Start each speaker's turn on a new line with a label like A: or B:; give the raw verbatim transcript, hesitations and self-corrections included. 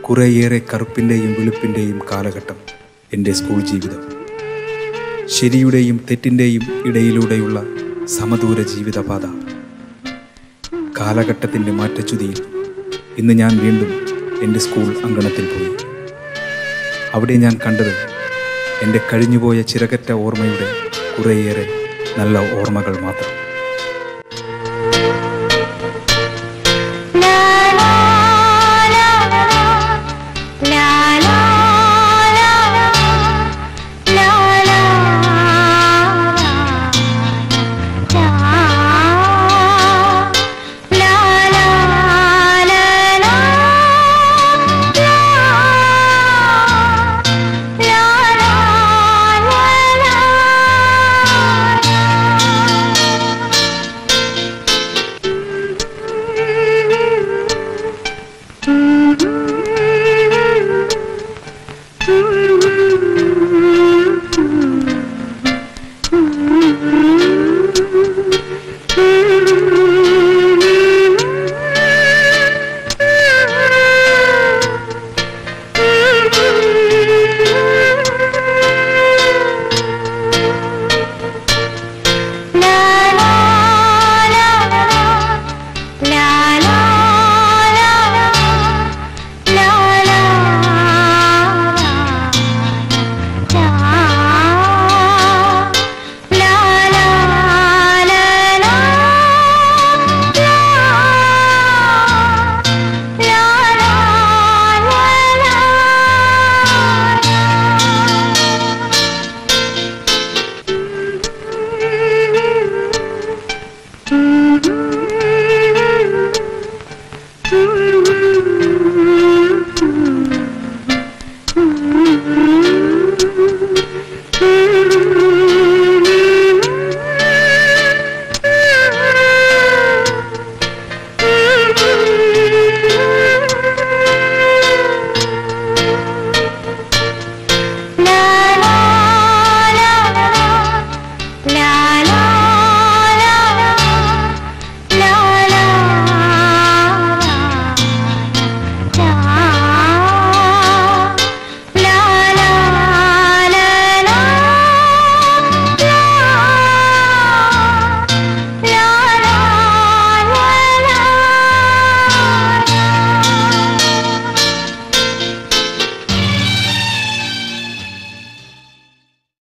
A: കുറേയേറെ കറുപ്പിൻ്റെയും വെളുപ്പിൻ്റെയും കാലഘട്ടം എൻ്റെ സ്കൂൾ ജീവിതം. ശരിയുടെയും തെറ്റിൻ്റെയും ഇടയിലൂടെയുള്ള സമദൂര ജീവിതപാത. കാലഘട്ടത്തിൻ്റെ മാറ്റച്യുതിയിൽ ഇന്ന് ഞാൻ വീണ്ടും എൻ്റെ സ്കൂൾ അങ്കണത്തിൽ പോയി. അവിടെ ഞാൻ കണ്ടത് എൻ്റെ കഴിഞ്ഞുപോയ ചിറകറ്റ ഓർമ്മയുടെ കുറേയേറെ നല്ല ഓർമ്മകൾ മാത്രം.